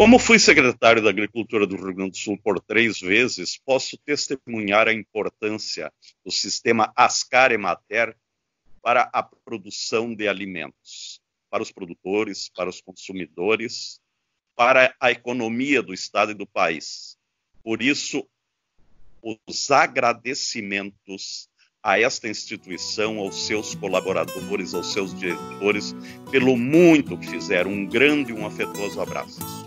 Como fui secretário da Agricultura do Rio Grande do Sul por 3 vezes, posso testemunhar a importância do sistema Ascar-Emater para a produção de alimentos, para os produtores, para os consumidores, para a economia do Estado e do país. Por isso, os agradecimentos a esta instituição, aos seus colaboradores, aos seus diretores, pelo muito que fizeram. Um grande e um afetuoso abraço.